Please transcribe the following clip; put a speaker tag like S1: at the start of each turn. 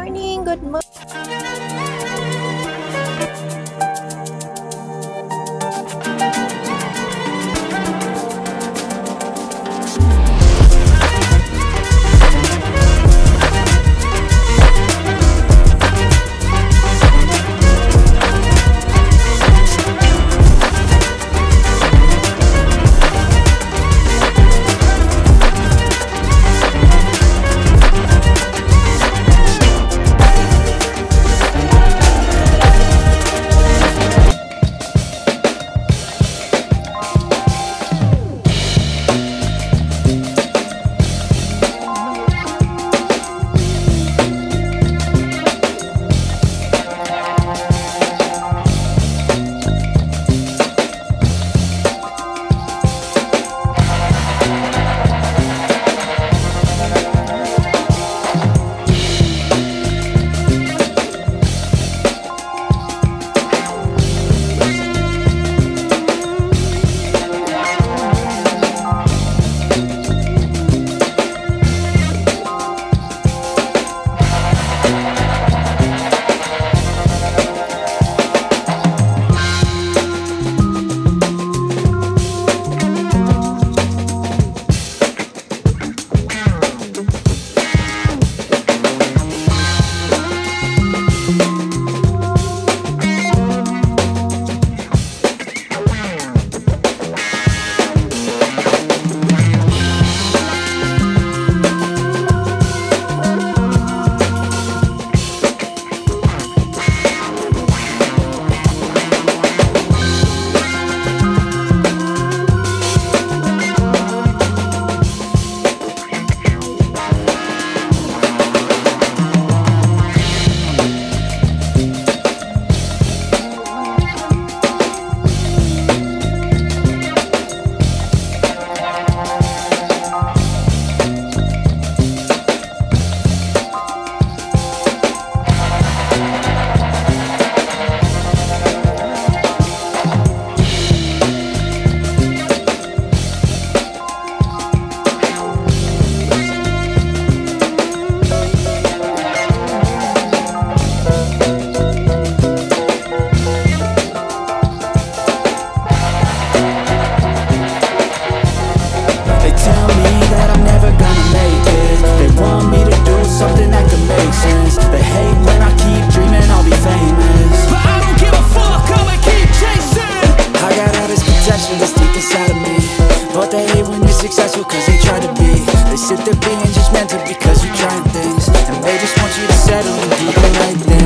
S1: morning, good morning.
S2: But they hate when you're successful cause they try to be. They sit there being just mental because you're trying things, and they just want you to settle and do the right thing.